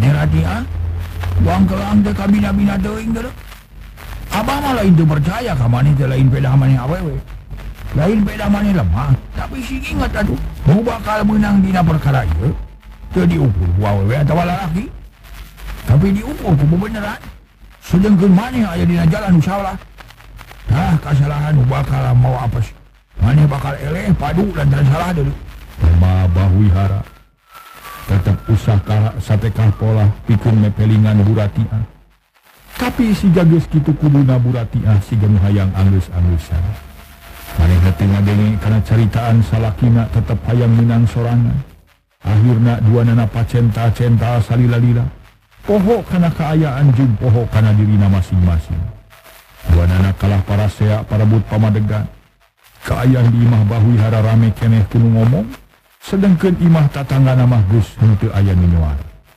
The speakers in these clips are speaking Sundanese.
Rati buang kelang teh kabina-bina teuing teh. Abah mah lain teu percaya ka maneh teh lain peda maneh awewe. Lain peda maneh lemah, tapi sing ingat atuh, nu bakal menang dina perkara ieu teu diukur ku awewe atawa lalaki. Tapi diukur ku bebeneran. Sedengkeun maneh aya dina jalan nu salah. Tah kasalahan nu bakal mau apes. Maneh bakal eleh padu lantaran salah deui. Bah Wihara tetap usaha satekah pola pikeun mepelingan Buratiah. Tapi si jageus kitu kuduna Buratiah siga nu hayang anggeus-anggeusan. Manehna teu ngadenge kana caritaan salakina tetep hayang menang sorangan. Akhirna duanana pacenta-centa salila-lila. Poho kana kaayaan jeung poho kana dirina masing-masing. Duanana kalah parasea parebut pamadegan. Kaayaan di imah Bah Wihara rame keneh kudu ngomong. Sedangkan imah tatanggana mah geus henteu aya nyoar.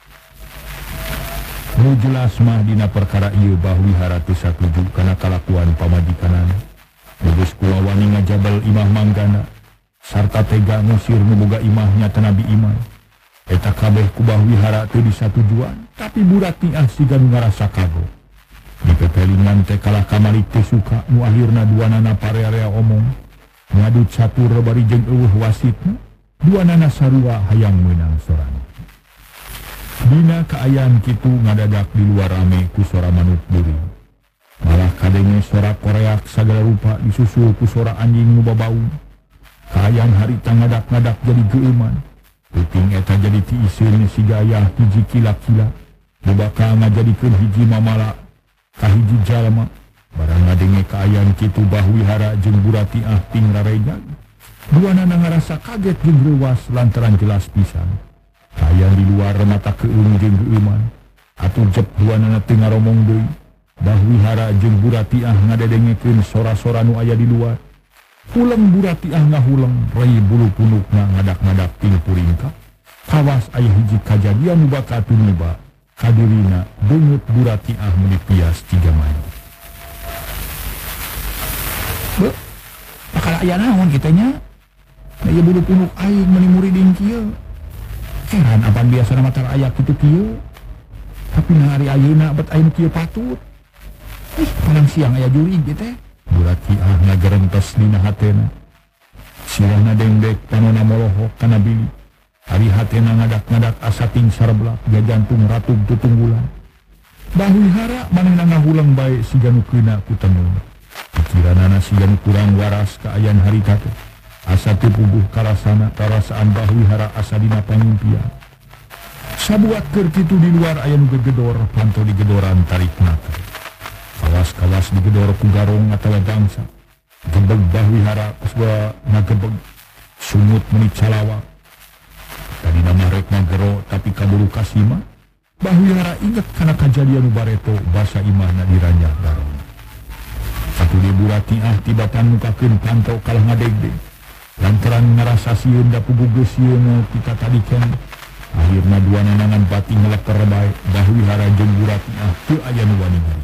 Nu jelas mah dina perkara ieu Bah Wihara teu satuju kana kalakuan pamajikanana. Geus kula wani ngajabal imah manggana sarta tega ngusir nu boga imahnya tanabi iman. Eta kabeh ku Bah Wihara teu disatujuan, tapi Buratiah siga nu ngarasa kagok. Di pepelingan teh kalah kamari teu suka nu akhirna duanana parearea omong. Ngadut catur bari jeung eueuh wasitna. Duanana sarua hayang meunang sorangan. Dina kaayaan kitu ngadadak di luar rame ku sora manuk buri. Malah kadenge sora koreak sagala rupa disusul ku sora anjing nu babau. Kaayaan harita ngadak-ngadak jadi geuman. Puting eta jadi ti iseun si gaya hiji kila-kila. Nu bakal ngajadikeun hiji mamala ka hiji jalma. Barang ngadenge kaayaan kitu Bah Wihara jeung Buratiah ting raregang. Duanana ngarasa kaget jeung reuwas lantaran jelas pisan. Kaayaan di luar mata keung jeung geuman. Atuh jep duanana teu ngaromong deui. Bah Wihara jeung Buratiah ngadedengekeun sora-sora nu aya di luar. Huleng Buratiah ngahuleng, rei bulu punukna ngadak-ngadak ting puringkap. Kawas aya hiji kajadian nu bakal tumiba. Kadirina beungeut Buratiah meuli pias 3 mayu. Beuh, bakal aya naon kitu nya? Aya bulu punuk aing meuni muridin kieu. Heran apan biasana matar aya kitu kieu. Tapi na hari ayeuna bet aing kieu patut. Panang siang aya jurig ge teh. Buratiah ngagerentes dina hatena. Sirahna dengdek panona molohok kana bili. Ari hatena ngadak-ngadak asa ting sareblak jantung ratug tutunggulan. Bah Wihara manehna ngahulang bae siga nu keuna ku tenung. Pikiranana siga nu kurang waras kaayaan harita teh. Asa teu puguh karasana tarasaan Bah Wihara asa dina pangimpian. Sabuat keur kitu di luar aya nu gegedor panto di gedoran tarikna teh. Kawas-kawas di gedor ku garong atawa gangsa. Gebeg Bah Wihara kuswa ngagebeg sumut meuni calawak. Tadi nama rek ngagero tapi kaburu kasima. Bah Wihara inget kana kajadian nu bareto basa imahna diranyah garong. Satu di Buratiah tibatan mukakeun pantau kalah ngadegdeg. Lantaran ngarasa sieun da puguh geus sieun kita tadi kan. Akhirna duanana ngan bati ngeleker bae Bah Wihara jeung Buratiah teu aya nu wani ngari.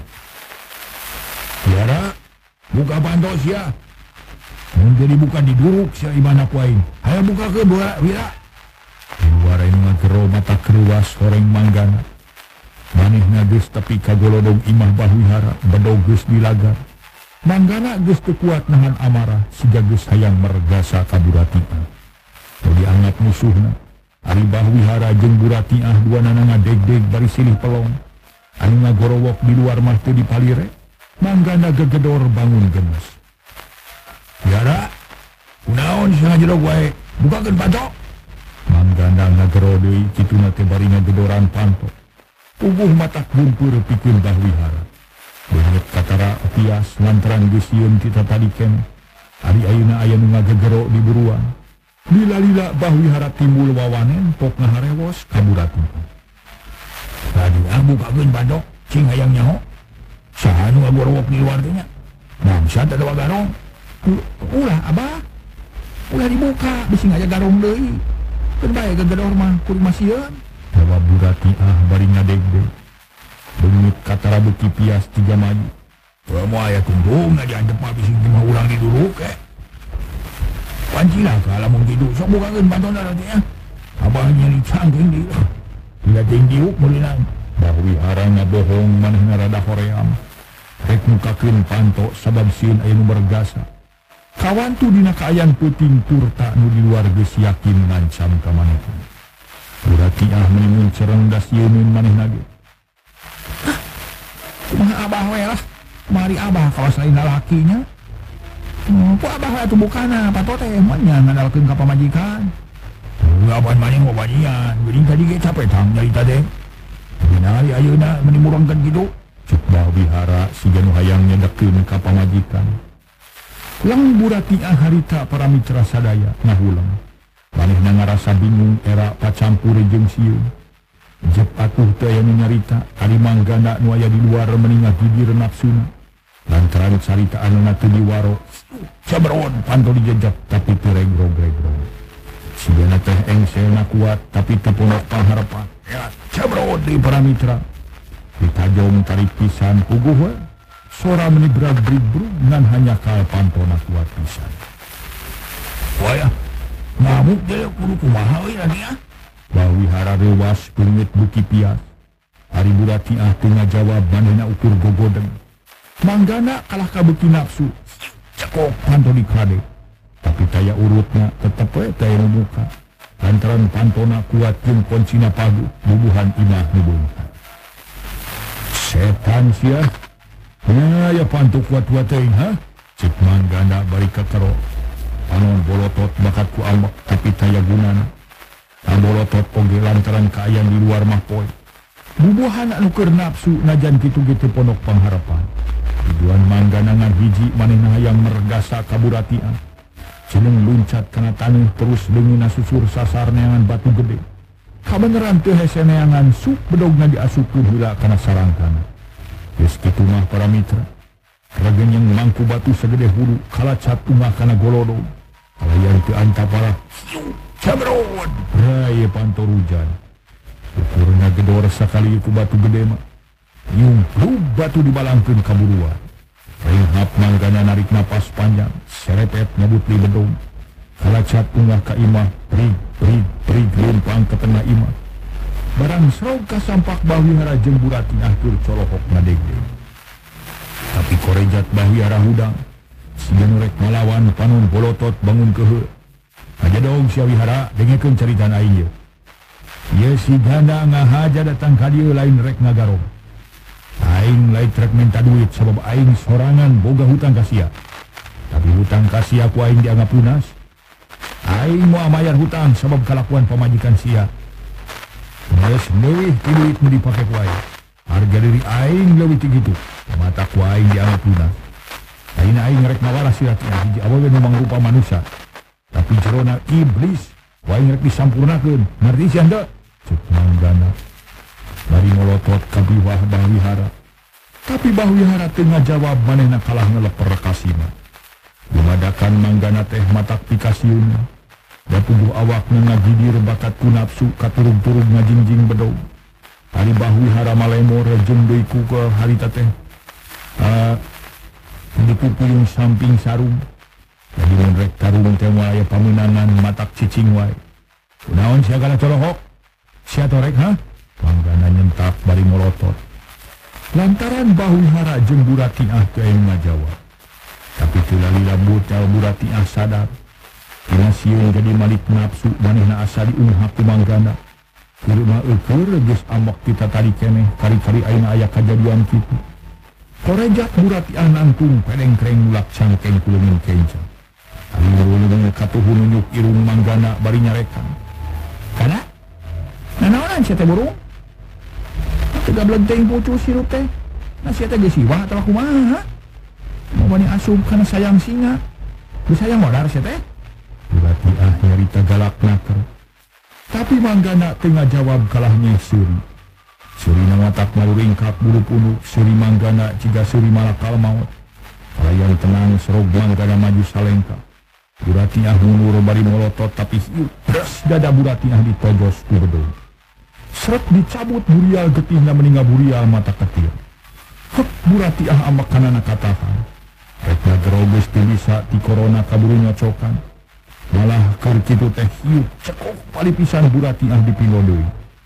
Wihara, buka pantau sia. Mun jadi bukan diduruk sia imana ku aing. Hayo bukakeun Wihara. Di luar anu ngagero mata kreuwas horeng manggana. Manehna geus tepi ka golodog imah Bah Wihara bedog geus dilagar. Manggana geus teu kuat nahan amarah siga geus hayang mergasa ka Buratiah. Teu dianggap musuhna. Ari Bah Wihara jeung Buratiah duanana ngadegdeg bari silih pelong. Anu ngagorowok di luar mah teu dipalire. Manggana gegedor bangun gemes. Wihara, kunaon sia jerog wae? Bukakeun panto. Manggana ngagero deui kituna teh bari ngagedoran panto. Puguh matak bumpur pikeun Bah Wihara. Beungeut katara tias lantaran geus sieun kita tadi keneh. Ari ayeuna aya nu ngagegero di buruan. Lila-lila Bah Wihara timbul wawanen pok ngaharewos ka Buratiah. Tadi bukakeun panto, cing hayang nyaho. Saha nu ngagorowok di luar teh nya? Bangsa teh ada garong. Ulah abah. Ulah dibuka, bisi aya garong deui. Keun bae gegedor mah kudu masieun. Jawa Buratiah bari ngadegdeg. Beungeut katara beuki pias 3 maju. Moal aya tungtung diantep mah bisi mah urang diduruk ke. Pancilah ka lamun kitu sok bukakeun pantona teh nya. Abah nyeri cangking di. Bila tinggi mulinan. Bahwihara ngabohong manehna rada hoream. Rek mukakeun panto sabab sieun aya nu bergasa. Kawan tu dina kaayaan peuting turta nu di luar geus yakin ngancam ka manehna. Berarti menimun cereng da sieun manehna ge. Kumaha abah we lah. Mari abah kawas lain lalakinya. Ku abah atuh bukana pato teh manya ngandalkeun ka pamajikan. Lawan maneh ngobanyian, geuning tadi ge capek tang nyarita teh. Dina hari ayeuna menimurangkeun kitu. Cuk Bahwihara siga nu hayang nyedekeun ka pamajikan. Lang Buratiah harita para mitra sadaya ngahulang. Manehna ngarasa bingung era pacampur jeung sieun. Jep atuh teu aya nu nyarita, ari manggana nu aya di luar meninga gidir nafsuna. Lantaran caritaanna teu diwaro. Cabron panto dijejak tapi teu regrog-regrog. Sigana teh engselna kuat tapi teu ponok pangharapan. Ya, cabron di para mitra. Ditajong tarik pisan puguh we. Sora menibrag brig-brug ngan hanya kal pantona kuat pisan. Wah, ngamuk deh kudu kumaha we lagi ah. Bahwihara rewas peungit buki pias. Ari Buratiah teu ngajawab manehna ukur gogodeng. Manggana kalah ka beuki nafsu. Cekok panto dikade. Tapi taya urutna tetep we taya nu muka. Lantaran pantona kuat jeung koncina pagu bubuhan imah nu beungkat. Setan sia. Ya pantu kuat-kuat teuing ha. Cik manggana bari ka karo. Panon bolotot bakat ku almak tapi taya gunana. Bolotot oge lantaran kaayaan di luar mah poe. Bubuhan anu keur nafsu najan kitu ge teu ponok pangharapan. Tujuan manggana ngahiji manehna hayang mergasa ka Buratiah. Ceneng luncat kana taneuh terus deungeuna susur sasar neangan batu gede. Kabeneran teu hese neangan suk bedogna diasupkeun heula kana sarangkana. Geus kitu mah para mitra. Ragen yang mangku batu segede hulu kalacat ungah kana golodog. Kalayan teu antapara. Cabron. Raya panto rujan. Ukurna gedor sakali ku batu gede mah. Nyumplug batu dibalangkeun ka buruan. Ringhap manggana narik napas panjang, serepet nyebut di bedong. Kalacat ungah ka imah, prig lumpang ke tengah imah. Barang serog ka sampak Bahwihara jeung Buratiah keur colohok ngadegdeg. Tapi korejat Bahwihara hudang, siga nu rek ngalawan panon bolotot bangun keuheuh. Aja dong sia Wihara dengekeun caritan aing ye. Ye si ganda ngahaja datang ka dieu lain rek ngagarong. Aing lain trek minta duit sebab aing sorangan boga hutang ka sia. Tapi hutang ka sia ku aing dianggap lunas. Aing moal mayar hutang sebab kalakuan pamajikan sia. Geus leuwih ti duit nu dipake ku aing. Harga diri aing leuwih ti kitu. Mata ku aing dianggap lunas. Ayeuna aing rek ngawaras si Ratiah hiji awewe nu mangrupa manusia. Tapi jerona iblis. Ku aing rek disampurnakeun. Ngarti sia henteu? Cuk manggana. Bari ngolotot ka biwah Bahwihara. Tapi Bahwihara teu ngajawab manehna kalah ngeleper kasina. Dumadakan manggana teh matak pikasieunna. Da tubuh awakna ngagidir bakat ku nafsu katurug-turug ngajingjing bedog. Ari Bahwihara malemor jeung deui ku ke harita teh. Di pupuyung samping sarung. Jadi mun rek tarung teh moal aya pameunangan matak cicing wae. Kunaon sia kana colohok? Sia torek ha? Manggana nyentak bari molotot. Lantaran Bahwihara jeung Buratiah teu aya ngajawab. Tapi teu lali lambut cal Buratiah sadar. Dina sieun jadi malik nafsu manehna asa diunghak ku manggana. Kudu mah eukeur geus ambak kita tadi keneh kari-kari ayeuna aya kajadian kitu. Korejat Buratiah nangtung pedeng-kreng ulak cangkeng ku leungeun kenca. Ari ulun katuhun nunjuk irung manggana bari nyarekan. Kana? Nanaonan sia teh burung? Teu gableng teh pucuk sirup teh. Nah sia teh geus siwah atawa kumaha? Mau bani asup kana sayang singa. Geus sayang modar sia teh. Buratiah nyarita galak naker. Tapi manggana teu ngajawab kalahnya seuri. Seurina matak maluringkak bulu punuk, seuri manggana ciga seuri malakal maut. Kalayan tenang serog manggana maju salengka. Buratiah mundur bari molotot tapi hiu beres dada Buratiah ditojos ku bedog. Seret dicabut burial getihna meninggal burial mata kecil. Hek Buratiah ambak kanana katakan. Rek ngageroges teu bisa ti corona kaburu nyocokan. Malah keur kitu teh hiu cekok palipisan Buratiah dipilo deui.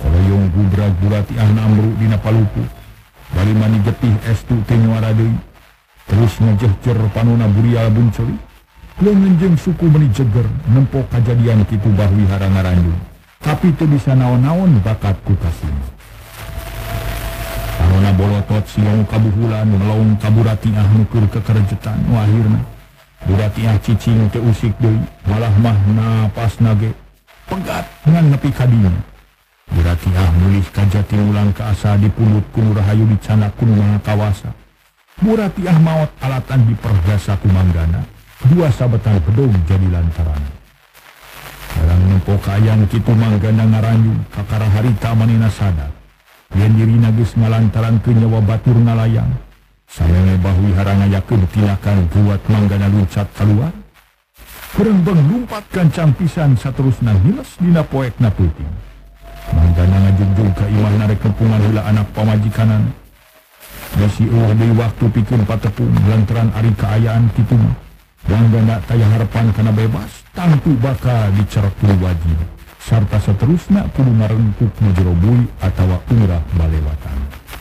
Koloyong gubrag burati ahna amru dina palupu. Bali mani getih estu teh nyuara deui. Terus ngejehjer panona burial bunceri. Leungeun suku meni jeger nempo kajadian kitu bahwihara ngaranjung. Tapi teu bisa naon-naon bakat ku kasih. Panona bolotot siong kabuhulan melaung kaburati ah nukur kekerjetan nu akhirna. Burati ah cicing teu usik deui, malah mah napas nage pegat ngan nepi ka dinya. Burati ah mulih ka jati ulang ka asa dipundut ku Rahayu dicanak ku Maha Kawasa. Burati ah maot alatan dipergasa ku manggana, dua sabetan pedog jadi lantaran. Dalam nempo kaayang kitu manggana ngaranjung kakara harita manina sadar. Yen dirina geus ngalantaran ke nyawa batur ngalayang. Sameme bahwihara ngayakeun tinakan buat manggana luncat keluar. Berembeng lumpat gancang pisan saterusna hiles dina poekna peuting. Manggana ngajugjug ka imah narek nempungan heula anak pamajikanan. Bisi eueuh deui waktu pikeun patepung lantaran ari kaayaan kitu mah. Manggana taya harapan kana bebas, tangtu bakal dicerek ku wajib. Sarta seterusna kudu ngarengkuk nu bui atawa umrah balewatan.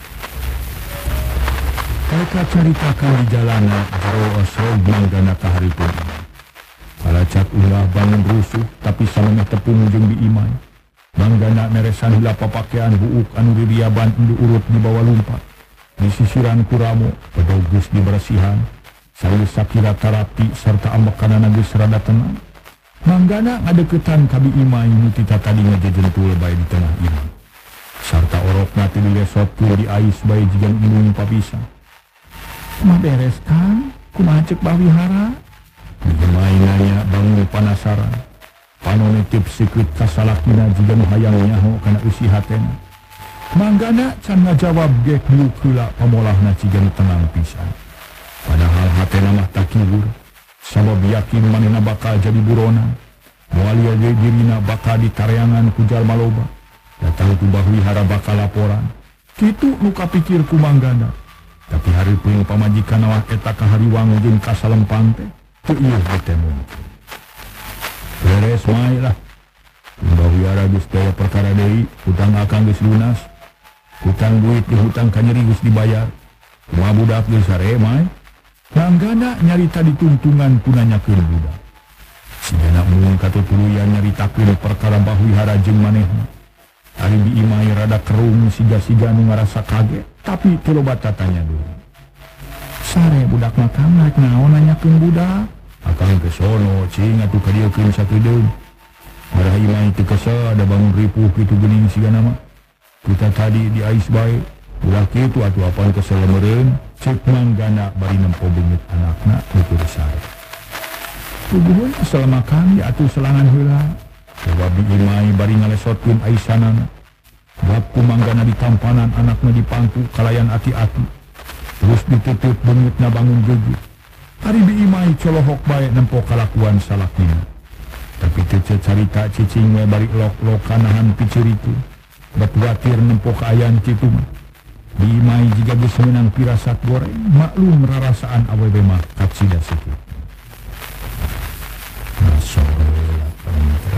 Mereka caritakan di jalana jero osrog manggana kaharipun. Kalacak ulah bangun rusuh tapi samemeh tepung jeung diimai. Manggana meresan heula papakean buuk anu diriaban endu urut di bawah lumpat. Di sisiran kuramo pedog geus diberesihan. Saeus sakira tarapi sarta ambekanana geus rada tenang. Manggana ngadeukeutan ka imai nu tita tadi ngajejentul bae di tengah imah. Sarta orokna teu dilesotkeun di ais bae jigan indung papisah. Mah beres kan? Kumaha ceuk bahwihara? Imai nanya bangun panasaran. Panone tipsikeut ka salakina jigan hayang nyaho kana eusi hatena. Manggana can ngajawab ge diuk heula pamolahna jigan tenang pisan. Padahal hatena mah tak kibur. Sabab yakin manehna bakal jadi buronan. Moal ieu dirina bakal ditareangan ku jalma loba. Datang ku bahwihara bakal laporan. Kitu nu kapikir ku manggana. Tapi hareupeung pamajikan awak eta kahariwang jeung kasalempang teh teu ieu teh mungkin. Beres wae lah. Bahwihara geus daya perkara deui, hutang akang geus lunas. Hutang duit di hutang kanyeri geus dibayar. Kumaha budak geus sare mae. Manggana nyarita dituntungan ku nanyakeun budak. Sigana mun katutuluyan nyaritakeun perkara bahwihara jeung manehna. Ari diimai rada kerung siga-siga nu ngarasa kaget, tapi teu loba tatanya deui. Sare budak makam rek naon nanyakeun budak? Akang ke sono cing atuh kadiekeun sakedeung. Marah imai teu kesa ada bangun ripuh kitu geuning sigana mah. Kita tadi di ais bae, ulah kitu atuh apan keselemeureun. Cek manggana bari nempo beungeut anakna nutur sare. Tubuhun selama kami atuh selangan heula. Sebab imai bari ngalesotkeun aisanana. Bab kumanggana di tampanan anakna dipangku kalayan ati-ati. Terus ditutup beungeutna bangun geugit. Ari imai colohok bae nempo kalakuan salakina. Tapi teu carita cicing we bari lok-lok kanahan piciritu. Batuatir nempo kaayaan kitu mah. Imai jika geus meunang pirasat goreng, maklum rarasaan awewe mah katsida sikit. Masyaallah panitra.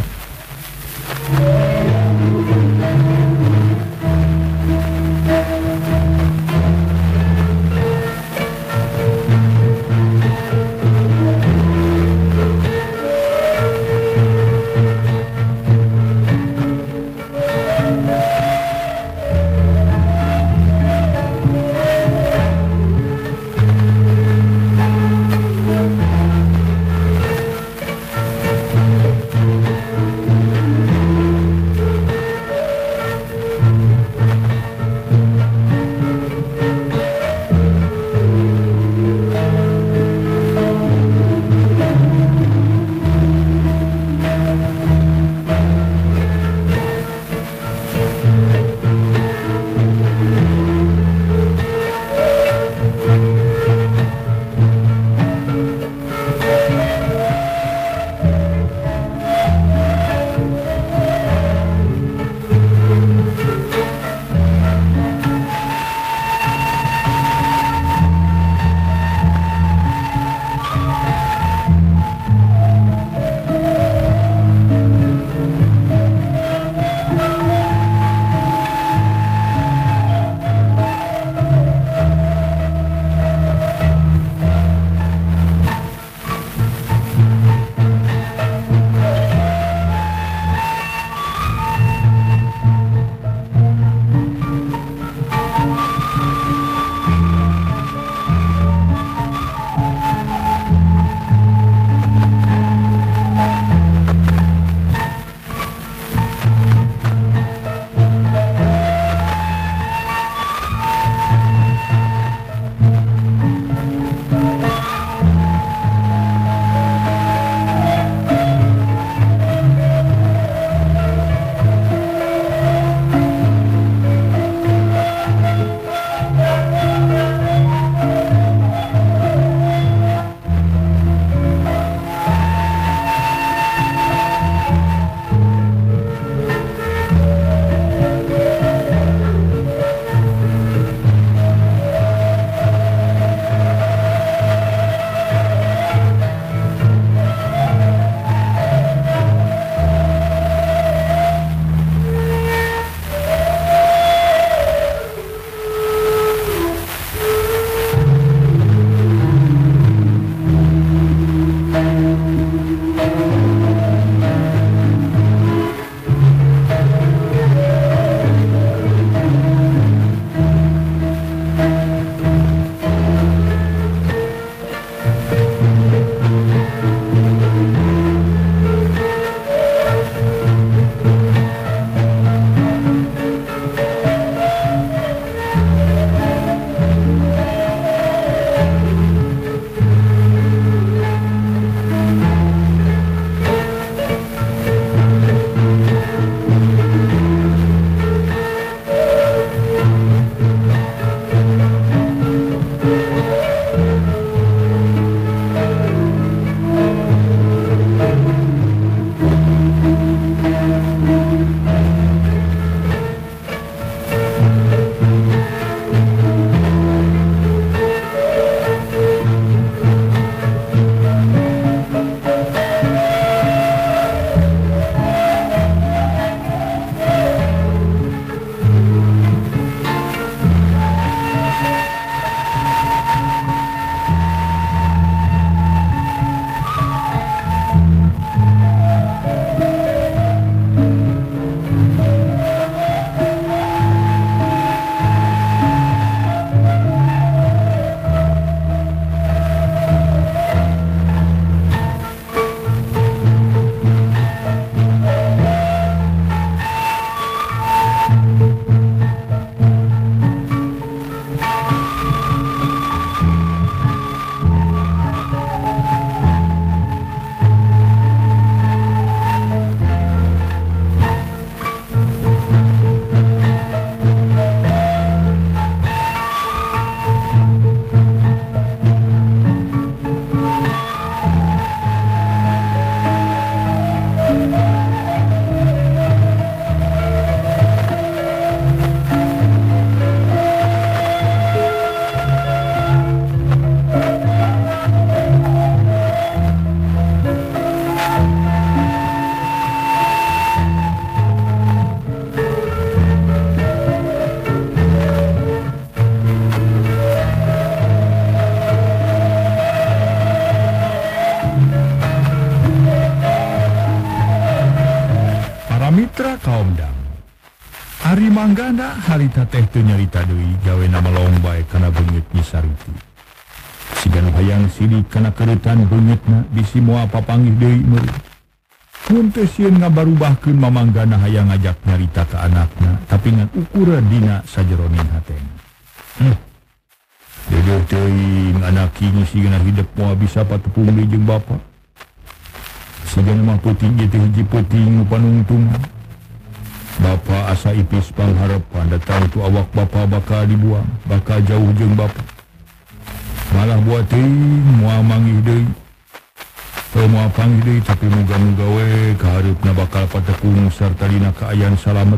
manggana harita teh teu nyarita deui gawe nama melong bae kana beungeut Nyi Sariti. Sigan hayang sidik kana keuretan beungeutna bisi moal papanggih deui meureun. Mun teu sieun ngabarubahkeun mamanggana hayang ngajak nyarita ka anakna, tapi ngan ukuran dina sajeroning hatena. Dedeh teuing anak ini sigana hidup moal bisa patepung deui jeung bapa. Sigana mah peuting ieu teh hiji peuting nu panungtungan. Bapa asa ipis pangharapan datang tu awak bapa bakal dibuang, bakal jauh jeung bapa. Malah buat teuing moal manggih deui. Teu moal panggih deui tapi muga-muga we kahareupna bakal patepung sarta dina kaayaan salamet.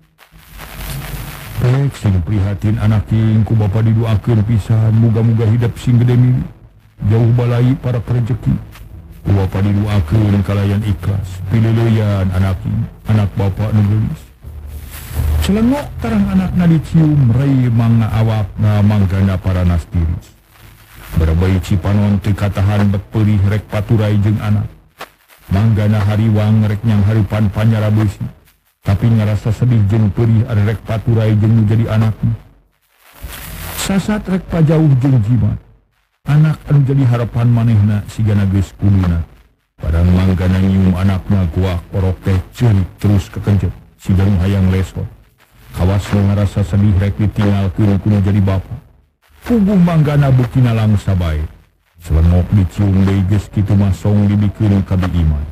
Pek sing prihatin anak king ku bapa didoakeun pisan muga-muga hidup sing gede mili. Jauh balai para rezeki. Ku bapa didoakeun kalayan ikhlas. Pileuleyan anak king, anak bapa nu geulis. Celengok tarang anakna dicium rei mangga awakna manggana para nastiris. Berbayi cipanon teu katahan bet peulih rek paturai jeung anak. Manggana hariwang rek nyang hareupan panyara beusi. Tapi ngarasa sedih jeung peulih are rek paturai jeung nu jadi anakna. Sasat rek pajauh jeung jimat. Anak anu jadi harapan manehna sigana geus kuluna. Padang manggana nyium anakna kuak orok teh ceurik terus kekenjet. Sigan hayang lesot. Kawas ngarasa sedih rek ditinggalkeun ku nu jadi bapa. Puguh manggana bukina langsa bae. Selengok dicium deui geus kitu mah song dibikeun ka Bi Imai.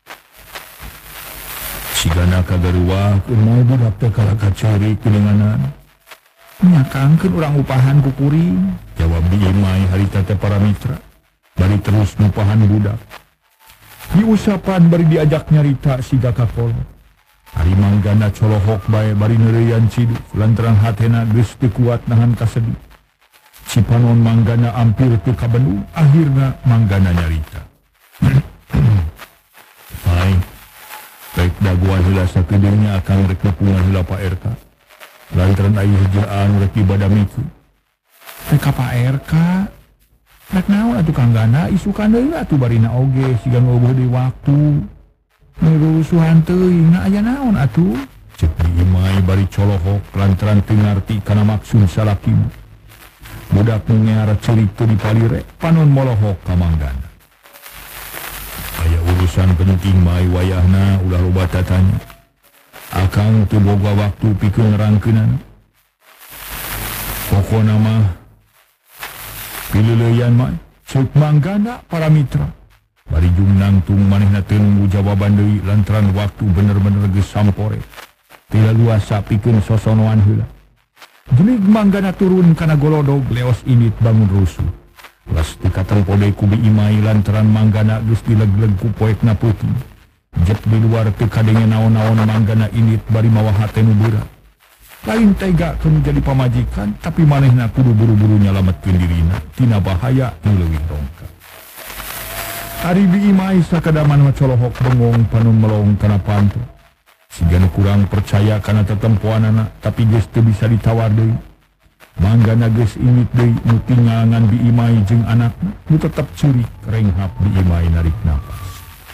Sigana kagaruah keun budak teh kalaka ceurik kuninganan. Nyakangkeun urang upahan ku kuring, jawab Bi Imai harita teh para mitra. Bari terus ngupahan budak. Diusapan bari diajak nyarita siga kakolot. Ari manggana colohok bae bari neureyan ciduk lantaran hatena geus teu kuat nahan kasedih. Cipanon manggana ampir teu kabendung, akhirna manggana nyarita. Hai, rek daguan heula sakedeungnya akang rek nepungan heula Pak RK. Lantaran aya hejaan rek dibadamikeun. Rek ka Pak RK. Rek naon atuh kanggana isukan deui atuh barina oge sigan eueuh deui waktu. Merusuhan teuing na aya naon atuh? Cek Bi Imai bari colohok lantaran teu ngarti kana maksud salaki. Budak nu ngeara ceurik teu dipalire panon molohok ka manggana. Aya urusan penting bae wayahna ulah loba tatanya. Akang teu boga waktu pikeun ngarangkeunana. Pokona mah pileuleyan mah ceuk manggana para mitra. Bari jung nangtung manehna teu nunggu jawaban deui lantaran waktu bener-bener geus sampore. Teu luasa pikeun sosonoan heula. Jenig manggana turun kana golodog leos init bangun rusuh. Las dikatempo deui ku Bi Imai lantaran manggana geus dileg-leg ku poekna peuting. Jet di luar teu kadenge naon-naon manggana init bari mawa hate nu berat. Lain tega keun jadi pamajikan tapi manehna kudu buru-buru nyalametkeun dirina tina bahaya nu leuwih rongka. Ari Bi Imai sakadaman macolohok bengong panon melong kana panto. Sigan kurang percaya kana tetempoanana tapi geus teu bisa ditawar deui. Manggana geus init deui nu tinggalan Bi Imai jeung anakna nu tetep ceurik renghap Bi Imai narik napas.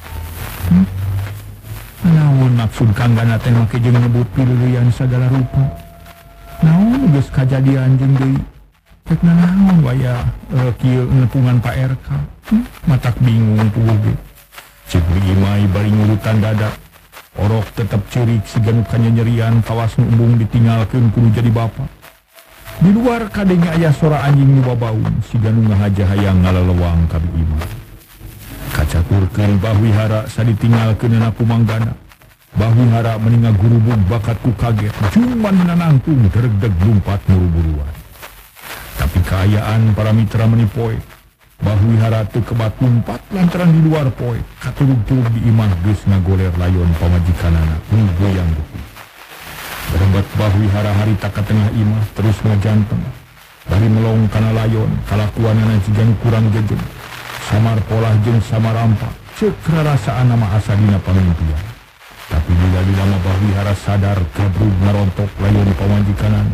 Naon maksud kanggana teh make jeung nyebut pileuleyan sagala rupa. Naon geus kajadian jeung deui. Rek naon waya kieu nepungan Pak RK. Matak bingung puguh ge. Cik Bi Imai bari ngurutan dada. Orok tetep ceurik sigan kanyanyerian kawas nu embung ditinggalkeun kudu jadi bapa. Di luar kadenge aya sora anjing nu babaung sigan nu ngahaja hayang ngalelewang ka Bi Imai. Kacaturkeun bahwihara saditinggalkeunna ku manggana. Bahwihara meninga gurubug bakat ku kaget. Cuman nanangtung deregdeg lumpat buru-buruan. Tapi kaayaan para mitra menipoe. Bahwihara teu kebat lumpat lantaran di luar poe. Katulug-tulug Bi Imah geus ngagoler layon pamajikanana nu goyang beuki. Berebat bahwihara harita ka tengah imah terus ngajanteng. Bari melong kana layon kalakuanana jigan kurang jejeg. Samar polah jeung samar rampak. Ceuk rarasaan nama asa dina pamimpian. Tapi bila mah bahwihara sadar gabrug ngarontok layon pamajikanana.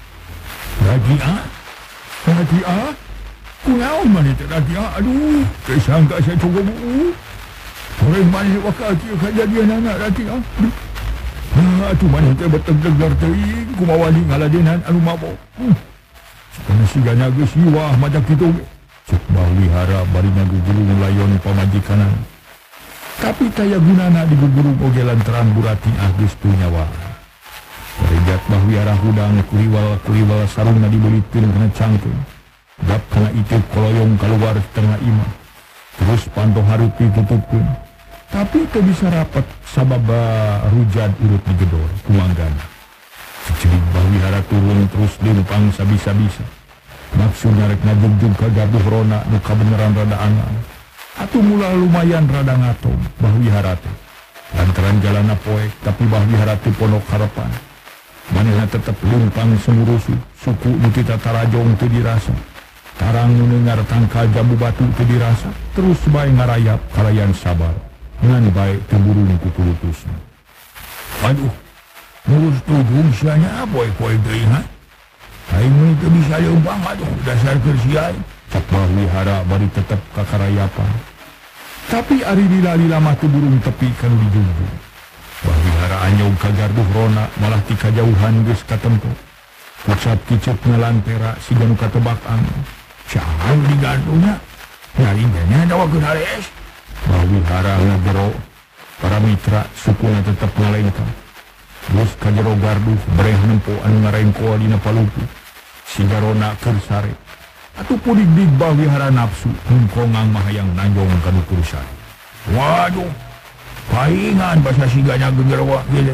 Radia? Kunaon maneh teh Radia? Aduh, teu sangka saya coba bu. Orang maneh wakal kieu kajadianana Radia. Atuh maneh teh beteg-tegar teuing kumaha ngaladenan anu mabok. Kana sigana geus iwah madak kitu ge. Cek Bahwihara bari ngagugulung layon pamajikanana. Tapi taya gunana digugurung oge lantaran Burati geus teu nyawa. Rejak Bahwihara hudang kuriwal sarungna dibelitkeun kana cangkeung. Dap kana iteup koloyong kaluar setengah imah. Terus panto hareup ditutupkeun. Tapi teu bisa rapat sababa hujan urut digedor kumanggana. Cicing Bahwihara turun terus limpang sabisa-bisa. Maksudnya rek ngajugjug ka gaduh rona nu kabeneran rada angan. Atuh mula lumayan rada ngatom Bahwihara teh. Lantaran jalanna poek tapi Bahwihara teh pondok harapan. Manehna tetep limpang semurusu, suku nu ti Tatarajong teu dirasa. Tarang nu nengar tangkal jambu batu teu dirasa, terus bae ngarayap kalayan sabar. Ngan bae teu burung kukulutusna. Aduh, ngurus tubung sianya poek-poek teuing ha. Aing mah teu bisa leumpang atuh dasar keur sia. Cak Bahwihara bari tetep kakarayapan. Tapi ari lila-lila mah teu burung tepi kanu dijunjung. Bahwihara anyog ka garduh rona malah ti kajauhan geus katempo. Pucat kiceupna lantera siga nu katebak angin. Cahang di gardungna. Nyaring kene dawakeun harees. Bahwihara ngagero. Para mitra sukuna tetep ngalengka. Terus ka jero garduh breh nempo anu ngarengko dina palupu. Siga rona keur sare. Atuh pudig-dig Bahwihara nafsu hungkongang mahayang nanjong kanu kurusan. Waduh. Paingan basa sigana gengerwa gile.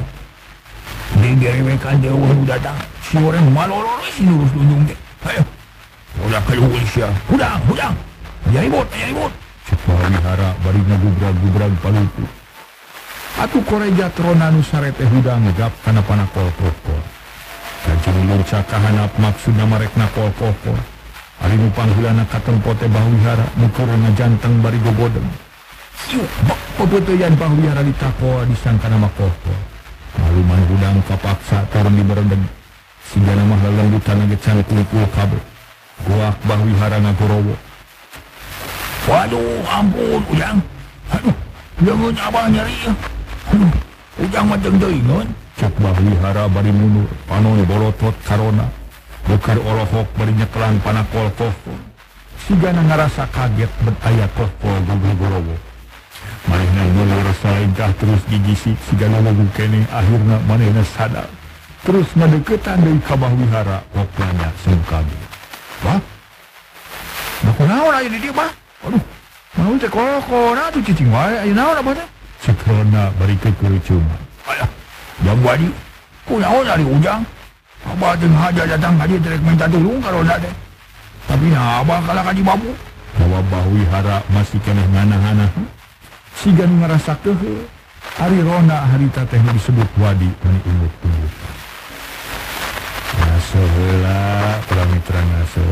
Digerewekan deueuh nu datang. Si orang malolor si lurus dunjung teh. Hayo. Udah keluar sia. Hudang. Aya ribut. Cek Bahwihara bari ngagubrag-gubrag palupu. Atuh koreja trona nu sare teh hudang gap kana panakol-kokol. Kajeng lunca kahanap maksudna marekna kol-kokol. Ari nu panggulana katempo teh Bahwihara nu keur ngajanteng bari gobodeng. Pepeuteyan Bahwihara ditakoa disangkana mah kokol. Maluman hudang kapaksa turun di berendeng. Sigana mah lelembutan gecan kulkul kabeh. Goak Bahwihara ngagorowo. Waduh, ampun Ujang. Aduh, jangan abah nyeri ya. Aduh, Ujang macam teuingeun. Cek Bahwihara bari mundur, panon bolotot karona. Bukar olohok bari nyeklang panakol kokol. Sigana ngarasa kaget bet aya kokol gogorowo. Manehna mulur salengkah terus gigisi sigana lagu kene akhirna manehna sadar. Terus ngadeukeutan deui ka Bahwihara koklanya sengkage. Wah. Nah kunaon aya di dieu mah? Aduh. Naon teh kokona atuh cicing wae aya naon abah teh? Cekrona bari keuceuman. Alah. Jam wadi. Kunaon ari Ujang? Abah teh haja datang ka dieu teh minta tulung karona teh. Tapi nah abah kalah ka di babu. Bahwa Bahwihara masih keneh nganah-nganah. Siga nu ngarasa kehe. Ari rona harita teh disebut wadi mani umbuk-umbuk. Ngaso heula para mitra ngaso.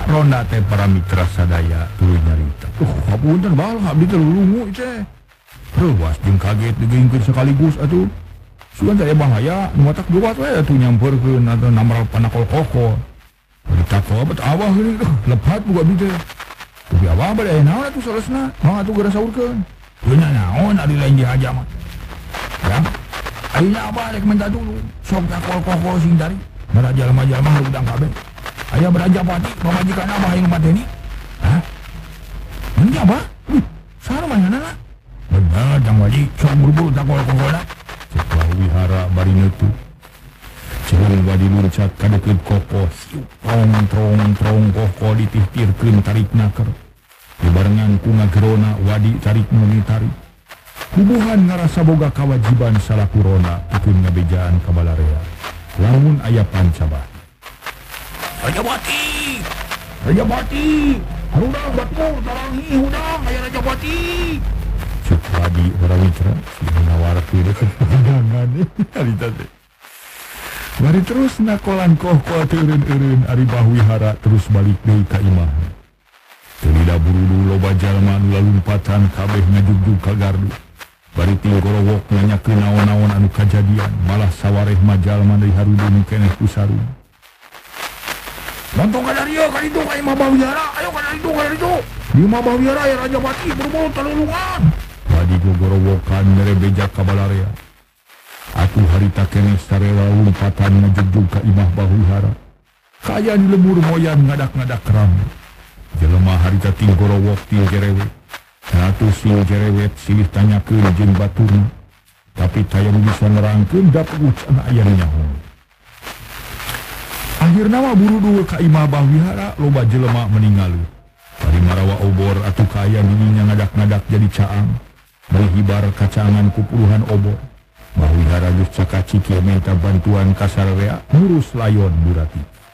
ronda teh para mitra sadaya tuluy nyarita. Hapunten bae abdi teh lulungu teh. Ruas jeung kaget digeungkeun sekaligus atuh. Sugan teh bahaya nu matak juat we atuh nyamperkeun atuh namral panakol koko. Ditakwa bet awah geuning lepat buka abdi teh. Tapi awah bade aya naon atuh salesna? Mangga atuh geura saurkeun. Teu naon ari lain dihaja mah. Ya. Ayeuna abah rek minta dulu. Sok takol koko sing dari. Bara jalma-jalma udang kabeh. Aya Brajapati pamajikan abah yang mateni. Hah? Ini abah? Sareng manehna? Bener, Jang Wadi, sok buru-buru takol kokona. Setelah wihara bari neutu. Jeung Wadi luncat ka deukeut koko. Trong koko ditihtirkeun tarik naker. Dibarengan ku ngagerona Wadi tarik muni tarik. Bubuhan ngarasa boga kawajiban salaku rona pikeun ngabejaan ka balarea. Lamun aya pancabah. Rajapati, harudang batur tarangi hudang aya Rajapati. Cek Wadi orang mitra si nawarkeun pandangan harita teh. Bari terus nakolan kohko teureun-eureun ari bahwihara terus balik deui ka imah. Teu buru loba jalma nu lalumpatan kabeh ngajugjug ka gardu. Bari tinggorowok nanyakeun naon-naon anu kajadian, malah sawareh mah jalma deui harudun keneh ku sarung. Montong ka dari ka ditu ka imah bahwihara, ayo ka dari ditu. Di imah bahwihara ya Rajapati buru-buru talulungan. Wadi gogorowokan mere beja ka balarea. Atuh harita keneh sarela lumpatan ngajugjug ka imah bahwihara. Kaya di lembur moyan ngadak-ngadak rame. Jelema harita tinggorowok ting jerewet. Atuh sing jerewet silih tanyakeun jeung baturna. Tapi tayang bisa nerangkeun da peucan aya nyaho. Akhirna mah buru-buru ka imah bahwihara loba jelema meninggalu. Bari marawa obor atuh kaya dirinya ngadak-ngadak jadi caang. Bari hibar kacangan ku puluhan obor. Bahwihara geus cakaciki minta bantuan ka sararea ngurus layon burati.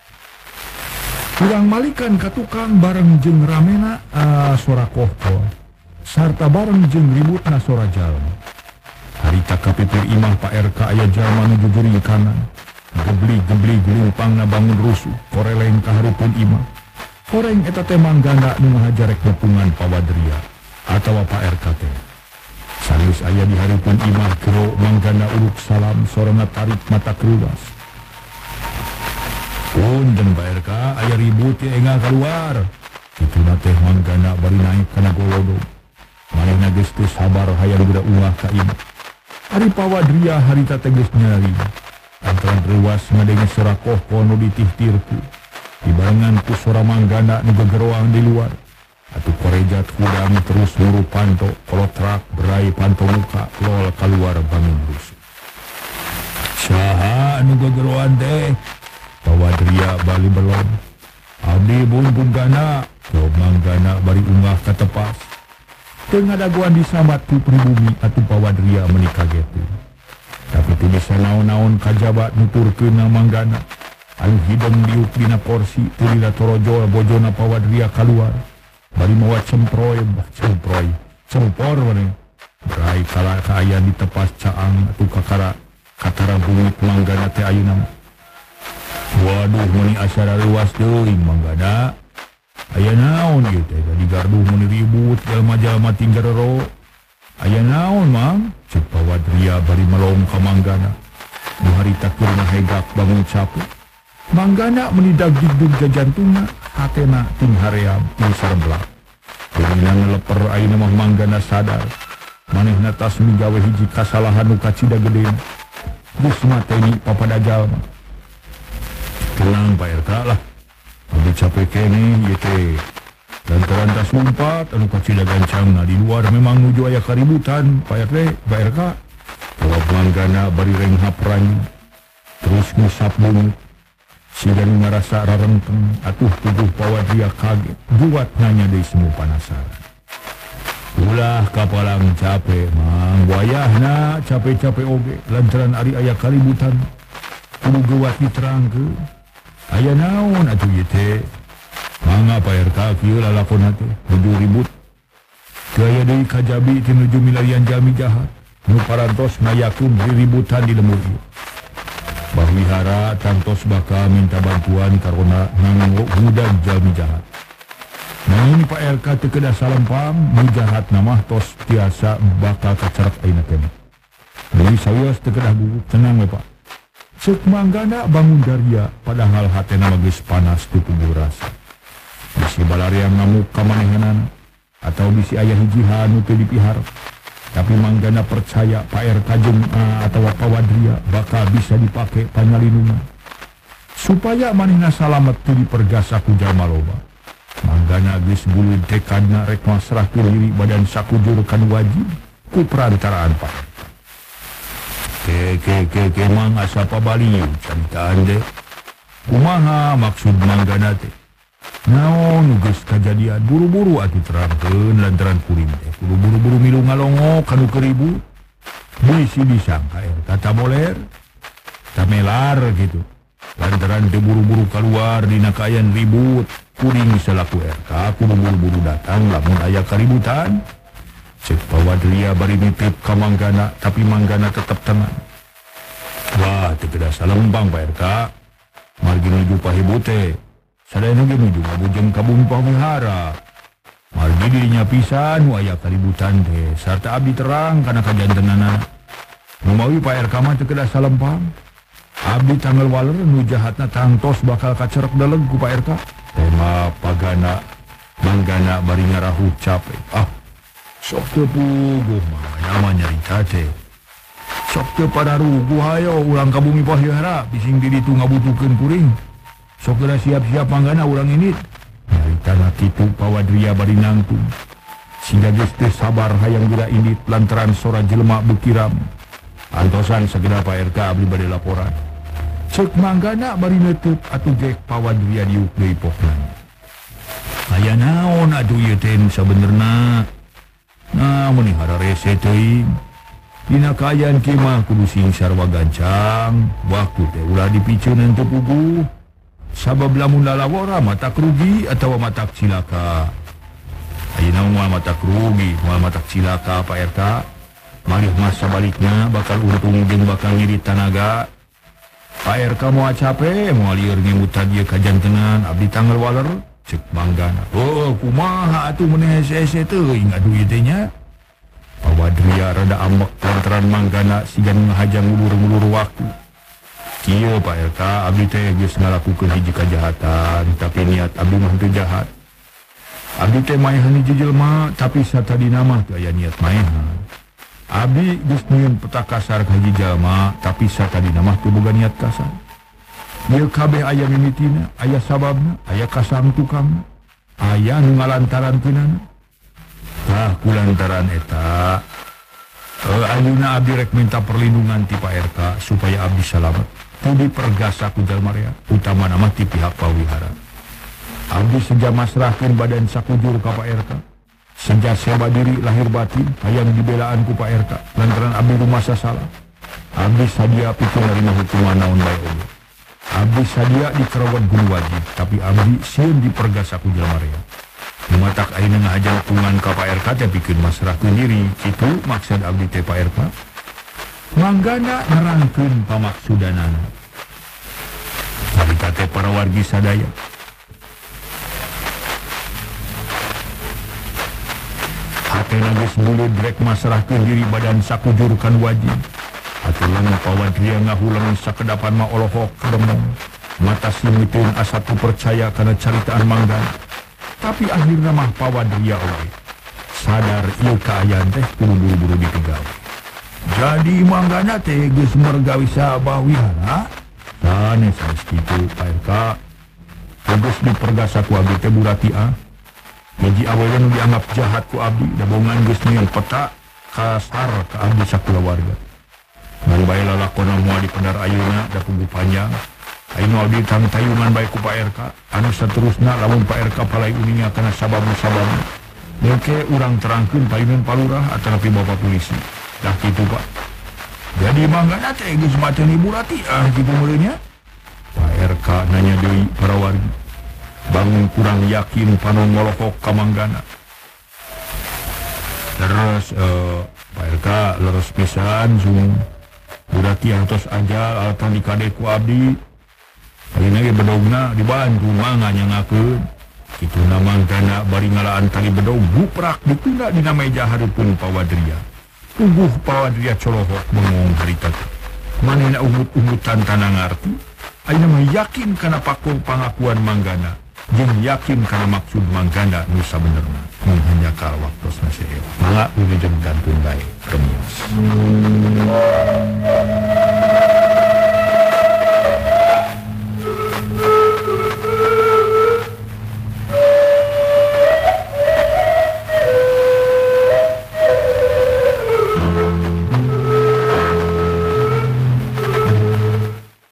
Urang malikan ka tukang bareng jeung ramena sora kohko. Sarta bareng jeung ributna sora jalma. Harita kapipir imah Pak RK aya jalma nuju geuring kanan. Gebli-gebli gulumpangna bangun rusuh, koreleng ka hareupeun imah. Koreng eta teh manggana nu ngahajarek nepungan Pawadria atawa Pak RK teh. Salius aya di hareupeun imah gero manggana uruk salam sorana tarik mata keruas. Punten Pak RK aya ribut ya enggak keluar. Kituna teh manggana bari naik kana golodog. Manehna geus teu sabar hayang geura ungah ka imah. Ari Pawadria harita teh geus nyari. Antara rewas ngadenge sora kohko nu ditihtirku. Dibarengan ku sora manggana nu gegeroang di luar. Atuh korejat hudang terus muru panto kolotrak berai panto muka lol keluar bangun rusuh. Saha nu gegeroan teh? Pawadria bali belom. Abdi bumbung gana, jawab manggana bari ungah ka tepas. Teu ngadaguan disambat ku pribumi atuh Pawadria meuni kageteun. Tapi tu bisa naon-naon kajabat nuturkeun na manggana. Anu hidung diuk dina porsi teu lila torojol bojona Pawadria kaluar. Bari mawa cempor maneh. Berai kala aya di tepas caang atuh katara bungit manggana teh ayeuna. Waduh meuni acara luas deui manggana. Aya naon ieu teh di gardu meuni ribut jalma-jalma tinggarero. Aya naon mang? Cek Pawadria bari melong ka manggana. Nu harita keurna hegak bangun capek. Manggana menidag digdug jajantungna, hatena ting haream ting sareblak. Deuna ngeleper ayeuna mah manggana sadar. Manehna tas migawe hiji kasalahan nu kacida gedena. Geus mateni papada jalma. Tenang Pak RK lah. Abdi capek keneh ieu teh. Lantaran tas umpat anu kacida gancangna di luar memang nuju aya kaributan Pak RK. Jawab manggana bari renghap ranyu. Terus ngusap bungit. Siga nu ngarasa rarengteng atuh tubuh Pawadria kaget. Buat nanya deui semu panasaran. Ulah kapalang capek mang wayahna capek-capek oge lantaran ari aya kaributan. Kudu geuwat diterangkeun. Aya naon atuh ieu teh? Mangga Pak RK kieu lalakonna teh nuju ribut. Teu aya deui kajabi ti nuju milarian jalmi jahat nu parantos ngayakeun riributan di lembur ieu. Bahwihara tantos bakal minta bantuan karena nanggo hudan jalmi jahat. Nah ini Pak RK tekedah salempang, nu jahat namah tos tiasa bakal kacarak aina kene. Jadi saya tekedah gugup tenang ya Pak. Cek manggana bangun daria padahal hatena magis panas tu tubuh rasa. Bisi balariang ngamuk kamanehanan atau bisi ayah hijihan nu teu dipihar. Tapi manggana percaya Pak RK jeung atau Pawadria bakal bisa dipakai panyalindungan. Supaya manehna salamet teu dipergasa ku jalma loba. Manggana geus bulu dekadna rek masrahkeun diri badan sakujur kan wajib ku perantaraan Pak. Ke mang asa pabaliu caritaan deh. Kumaha maksud manggana teh? Naon geus kajadian buru-buru atuh terangkeun lantaran kuring teh kudu buru-buru milu ngalongo kanu keribut. Bisi disangka kata moler tamelar gitu. Lantaran teu buru-buru keluar dina kaayaan ribut, kuring selaku RK kudu buru-buru datang lamun aya keributan. Cek Pawadria bari nitip ka manggana tapi manggana tetep tenang. Wah teu kedah salembang Pak RK. Margi nuju pahibut teh. Sadayana ge nuju ngabujeng ka bumi Pawihara. Margi dirinya pisan nu aya kaributan teh sarta abdi terang kana kajantenana. Numawi Pak RK mah teu kedah salempang. Abdi tanggal waler nu jahatna tangtos bakal kacerek daleg ku Pak RK. Tema pagana manggana bari ngarahu capek. Sok teu puguh mah nama nyarita teh. Sok teu pada ruguh hayo ulang ka bumi Pawihara bising di ditu ngabutuhkeun kuring. Sok geura siap-siap manggana urang ini. Nyaritana kitu Pawadria bari nangtung. Singga geus teu sabar hayang geura indit lantaran sora jelema bukiram. Antosan sageda Pak RK abdi bade laporan. Cek manggana bari neuteut atuh jek Pawadria diuk deui pokna. Aya naon atuh ieu teh sabenerna? Nah meni hara rese teuing. Dina kaayaan kieu mah kudu sing sarwa gancang, waktu teh ulah dipiceuneun teu puguh. Sabab lamun lalawara matak rugi atau matak cilaka. Ayeuna moal matak rugi, moal matak cilaka Pak RK. Malih mah sabalikna bakal untung jeung bakal ngirit tanaga. Pak RK moal capek, moal lieur ngemutan ieu kajantenan abdi tanggal waler cek manggana. Oh kumaha atuh meneh hese-hese teuing aduh ieu teh nya. Pawadria rada ambek lantaran manggana sigan ngahajang ngulur-ngulur waktu. Kieu Pak RK abdi teh geus ngalakukeun hiji kajahatan tapi niat abdi mah teu jahat. Abdi teh maehan hiji jelema tapi satadina mah teu aya niat maehan. Abdi geus nyieun peta kasar ka hiji jalma tapi satadina mah teu boga niat kasar. Ieu kabeh aya mimitina, aya sababna, aya kasang tukangna, aya nu ngalantarankeunana. Tah kulantaran eta ayeuna abdi rek minta perlindungan ti Pak RK supaya abdi salamet. Teu dipergasa ku jalma rea, utama nama ti pihak Pawihara. Abdi senja masrahkeun badan sakujur ka Pak RK. Senja sewa diri lahir batin hayang dibelaan ku Pak RK lantaran abdi rumasa salah. Abdi sadia pikeun narima hukuman naon bae oge. Abdi sadia dikerawat guru wajib, tapi abdi sieun dipergasa ku jalma rea. Numatak ayeuna ngahajang hukuman ka Pak RK teh pikeun masrahkeun diri, kitu maksud abdi teh Pak RK. Manggana nerangkeun pamaksudanana. Carita teh para wargi sadaya. Hatena geus mulud rek masrahkeun diri badan sakujur kan wajib. Aturan Pawadria ngahulang sakedapan mah olohok kedemong. Mata simiteun asa tu percaya kana caritaan manggana. Tapi akhirna mah Pawadria oge sadar ieu kaayaan teh kudu buru-buru dipegawe. Jadi manggana teh geus mergawi sabawihara. Sanes sanes kitu Pak RK. Geus dipergasa ku abdi teh burati Jadi awewe nu dianggap jahat ku abdi da bongan geus nyieun peta kasar ka abdi sakulawarga. Ngan bae lalakonna moal dipendar ayeuna da puguh panjang. Ayeuna abdi tayungan bae ku Pak RK. Anu saterusna lamun Pak RK palai uninga kana sabab-sabab. Engke urang terangkeun payunan palurah ataupun bapak polisi. Dah kitu Pak. Jadi manggana teh geus mateni burati kitu meureunnya. Pak RK nanya deui para wargi. Bangun kurang yakin panon ngolokok ka manggana. Terus Pak RK leres pisan sung udah tiantos ajal alatan di kadeku abdi ayeuna ge bedogna dibantu manganya ngakeun kitu na manggana bari ngalaan tali bedog buprak ditunda dina meja hareupeun Pawadria tungguh Pawadria colohok bengong harita manehna ungut-ungutan tanang ngarti ayeuna mah yakin kana pakung pangakuan manggana jeung yakin kana maksud manggana nu sabenerna mun hanya ka waktosna seueur mangga wilujeng gantun bae kemios